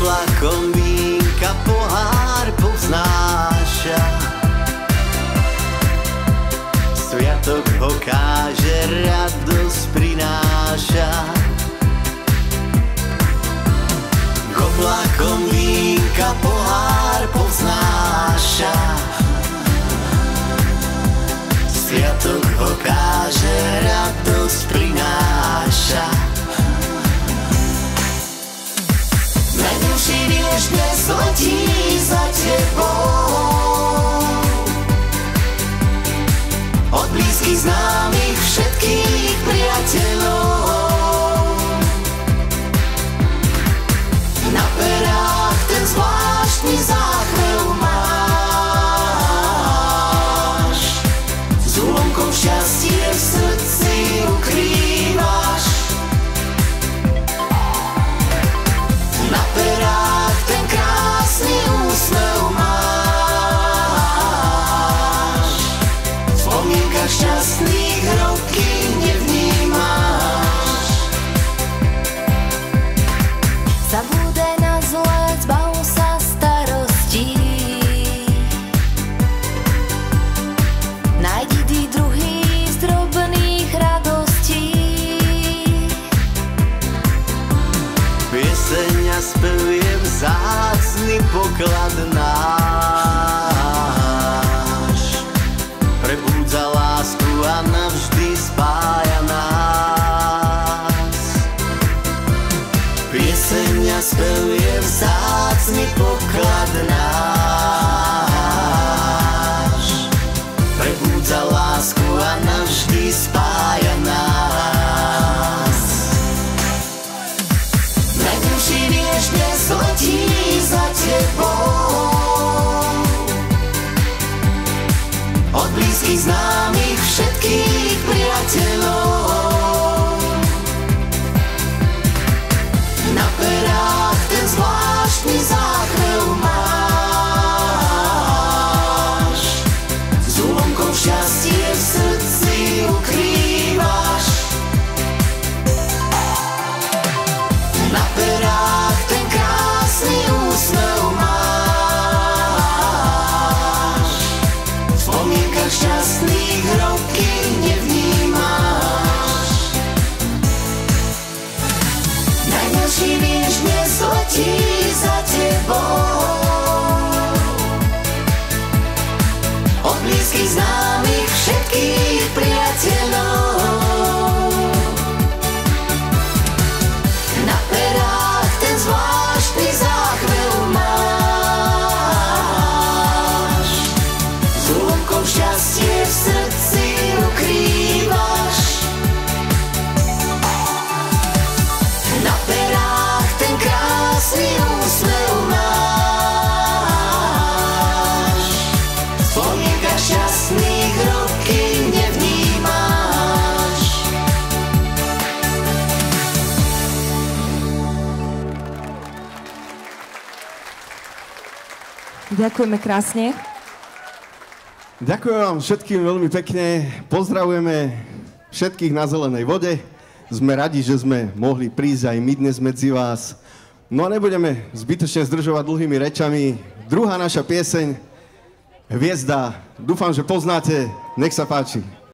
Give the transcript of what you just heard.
Oblakom vínka pohár povznáša, sviatok ho káže, radosť prináša. K oblakom vínka pohár povznáša, sviatok ho káže, radosť prináša. Najmilší vieš, dnes letí za tebou, od blízkych známych všetkých priateľov. Na perách ten zvláštny záchvev máš, s úlomkom šťastie v srdci ukrývaš. Na perách ten krásny úsmev máš, v spomienkach šťastných roky nevnímaš. Zabúdaj na zlé, zbav sa starostí, nájdi ty druhý z drobných radostí. Pieseň a spev je vzácny poklad náš, prebúdza lásku a navždy spája nás. Pieseň a spev je vzácny poklad náš, prebúdza lásku a navždy spája nás. Najmilší vieš, dnes letí za tebou, od blízkych známych všetkých priateľov. Na perách ten zvláštny záchvev máš, s úlomkom šťastie v srdci ukrývaš. Na perách ten krásny úsmev máš, v spomienkach šťastných roky nevnímaš. Najmilší vieš, dnes letí za tebou, od blízkych známych všetkých priateľov. Na perách ten zvláštny záchvev máš, s úlomkom šťastie v srdci ukrývaš. Na perách ten krásny úsmev máš, v spomienkach šťastných roky nevnímaš. Ďakujeme krásne. Ďakujem vám všetkým veľmi pekne. Pozdravujeme všetkých na Zelenej vode. Sme radi, že sme mohli prísť aj my dnes medzi vás. No a nebudeme zbytočne zdržovať dlhými rečami. Druhá naša pieseň, Hviezda. Dúfam, že poznáte. Nech sa páči.